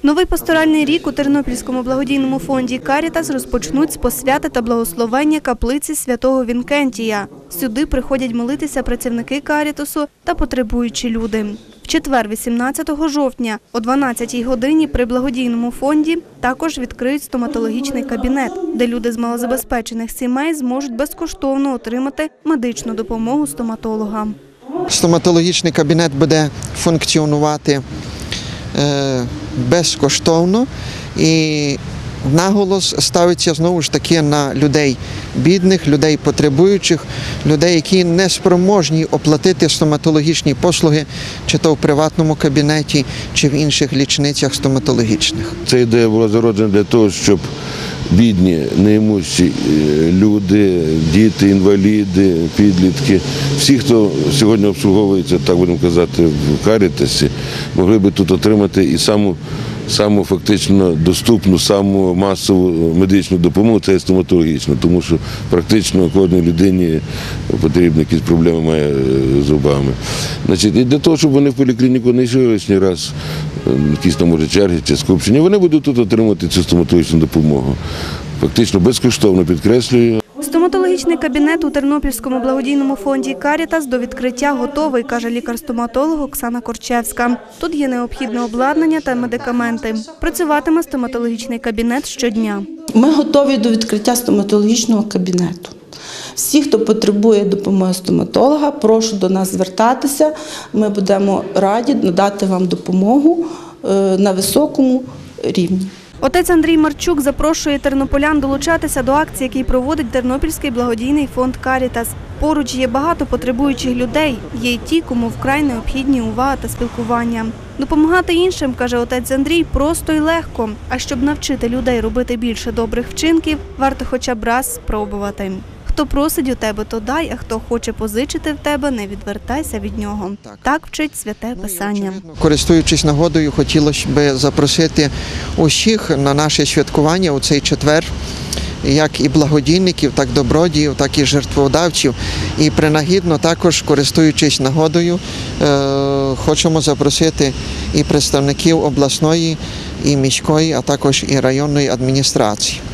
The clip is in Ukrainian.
Новий пасторальний рік у Тернопільському благодійному фонді «Карітас» розпочнуть з посвяти та благословення каплиці святого Вінкентія. Сюди приходять молитися працівники «Карітасу» та потребуючі люди. В четвер, 18 жовтня, о 12-й годині при благодійному фонді також відкриють стоматологічний кабінет, де люди з малозабезпечених сімей зможуть безкоштовно отримати медичну допомогу стоматолога. Стоматологічний кабінет буде функціонувати безкоштовно і наголос ставиться знову ж таки на людей бідних, людей потребуючих, людей, які не спроможні оплатити стоматологічні послуги, чи то в приватному кабінеті, чи в інших лічницях стоматологічних. Ця ідея була зароджена для того, щоб бідні, неімущі люди, діти, інваліди, підлітки, всі, хто сьогодні обслуговується, так будемо казати, в «Карітасі», могли би тут отримати і саму фактично доступну, саму масову медичну допомогу – це стоматологічна, тому що практично кожній людині потрібні якісь проблеми має з зубами. І для того, щоб вони в поліклініку не йшли лишній раз, якісь там, може, черги чи скупчення, вони будуть тут отримати цю стоматологічну допомогу. Фактично безкоштовно, підкреслюю. Стоматологічний кабінет у Тернопільському благодійному фонді «Карітас» до відкриття готовий, каже лікар-стоматолог Оксана Корчевська. Тут є необхідне обладнання та медикаменти. Працюватиме стоматологічний кабінет щодня. Ми готові до відкриття стоматологічного кабінету. Всі, хто потребує допомоги стоматолога, прошу до нас звертатися. Ми будемо раді надати вам допомогу на високому рівні. Отець Андрій Марчук запрошує тернополян долучатися до акції, який проводить Тернопільський благодійний фонд «Карітас». Поруч є багато потребуючих людей, є й ті, кому вкрай необхідні увага та спілкування. Допомагати іншим, каже отець Андрій, просто і легко. А щоб навчити людей робити більше добрих вчинків, варто хоча б раз спробувати. Хто просить у тебе, то дай, а хто хоче позичити в тебе, не відвертайся від нього. Так вчить Святе Писання. Користуючись нагодою, хотілося б запросити усіх на наше святкування у цей четвер, як і благодійників, так і добродіїв, так і жертводавців. І принагідно також, користуючись нагодою, хочемо запросити і представників обласної, і міської, а також і районної адміністрації.